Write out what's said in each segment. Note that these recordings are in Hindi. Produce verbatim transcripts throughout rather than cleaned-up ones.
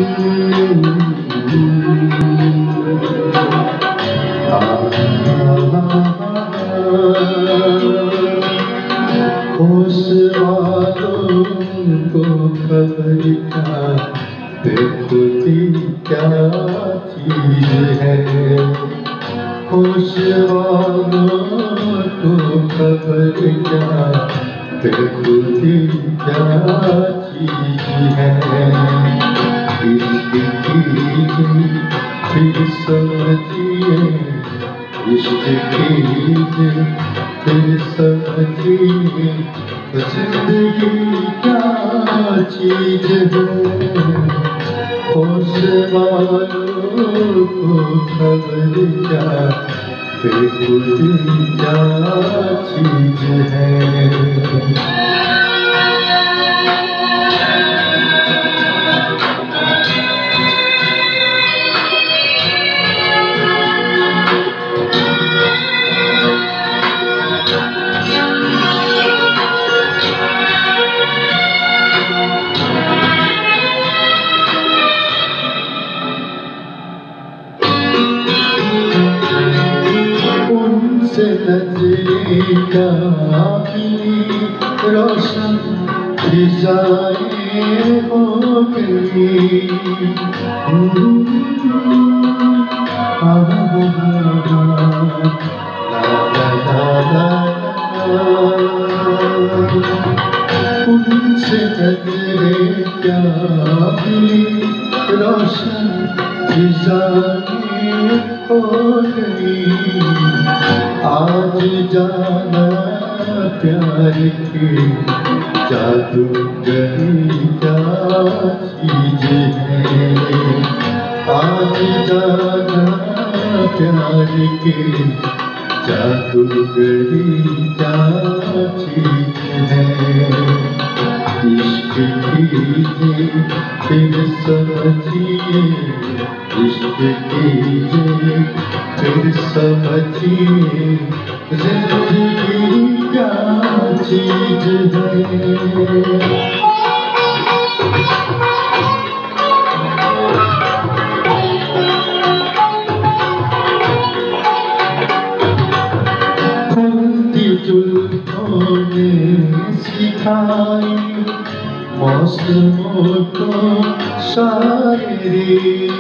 होश वालों को खबर क्या, बेखुदी क्या चीज है। होश वालों को खबर क्या, बेखुदी क्या चीज है। इश्क कीजिए फिर समझिए, इश्क कीजिए फिर समझिए, जिंदगी क्या चीज है। होश वालों को खबर क्या, बेखुदी क्या चीज है। उनसे नजरें काफी रोशन फिजाएं हो गई। उनसे नजरें काफी रोशन फिजाएं हो गई। आज जाना प्यार की जादूगरी क्या चीज है। आज जाना प्यार की जादूगरी क्या चीज है। इश्क कीजिए फिर समझिए, इश्क कीजिए फिर समझिए, जिंदगी क्या चीज है। खुलती जुल्फों ने सिखाई मौसमों को शायरी।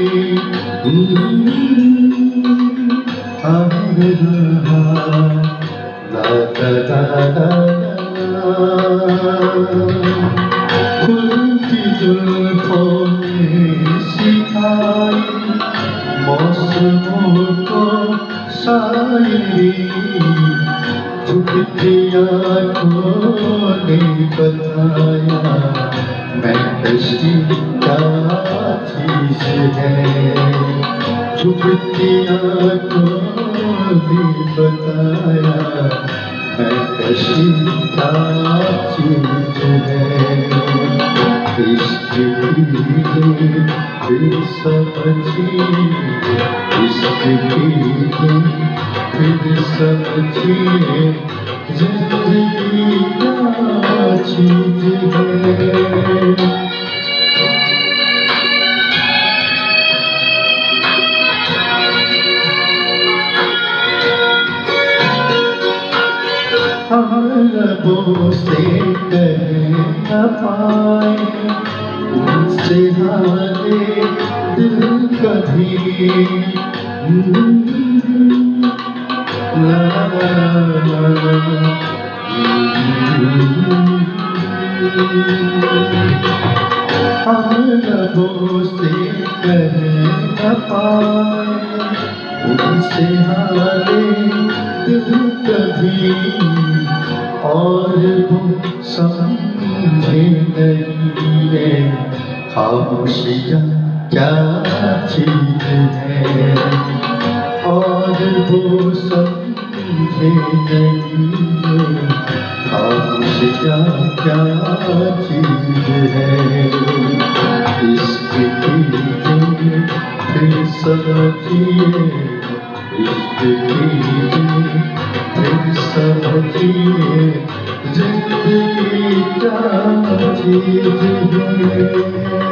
खुलती जुल्फों ने सिखाई मौसमों को शायरी। चुपती आँखों ने बताया मैं कशी क्या चीज है। चुपती आँखों ने बताया मैं कशी क्या चीज है। इश्क कीजिए फिर समझिए, इश्क कीजिए फिर समझिए, जिंदगी क्या चीज है। हम लबों से कह न पाए उनसे हाले दिल कभी। ला ला ला हम लबों से कह न पाए उनसे हाले दिल कभी। और वो समझे नहीं खामोशियाँ क्या चीज है। और वो समझे नहीं खामोशियाँ क्या चीज है। इश्क कीजिए फिर समझिए, इश्क कीजिए फिर समझिए, जिंदगी क्या चीज है।